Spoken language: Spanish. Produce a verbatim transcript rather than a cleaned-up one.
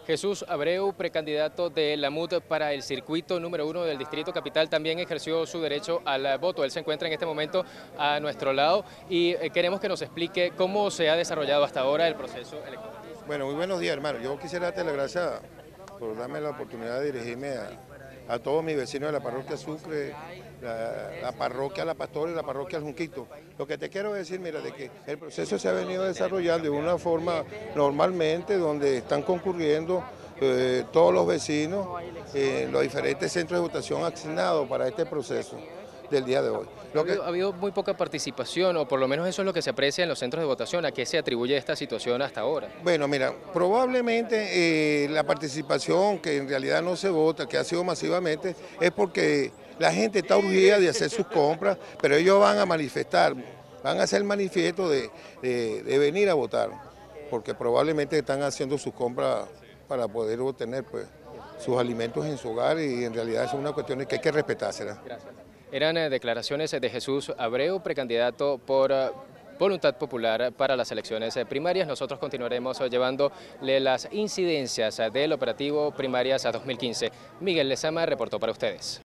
Jesús Abreu, precandidato de la M U D para el circuito número uno del Distrito Capital, también ejerció su derecho al voto. Él se encuentra en este momento a nuestro lado y queremos que nos explique cómo se ha desarrollado hasta ahora el proceso electoral. Bueno, muy buenos días, hermano. Yo quisiera darte las gracias por darme la oportunidad de dirigirme a, a todos mis vecinos de la parroquia Sucre, la, la parroquia La Pastora y la parroquia El Junquito. Lo que te quiero decir, mira, de que el proceso se ha venido desarrollando de una forma normalmente, donde están concurriendo eh, todos los vecinos en los diferentes centros de votación asignados para este proceso del día de hoy. Lo que... ha, habido, ha habido muy poca participación, o por lo menos eso es lo que se aprecia en los centros de votación. ¿A qué se atribuye esta situación hasta ahora? Bueno, mira, probablemente eh, la participación, que en realidad no se vota, que ha sido masivamente, es porque la gente está urgida de hacer sus compras, pero ellos van a manifestar, van a hacer manifiesto de, de, de venir a votar, porque probablemente están haciendo sus compras para poder obtener pues, sus alimentos en su hogar, y en realidad es una cuestión que hay que respetárselas. Gracias. Eran eh, declaraciones de Jesús Abreu, precandidato por uh, Voluntad Popular para las elecciones eh, primarias. Nosotros continuaremos eh, llevándole las incidencias eh, del operativo primarias a dos mil quince. Miguel Lezama reportó para ustedes.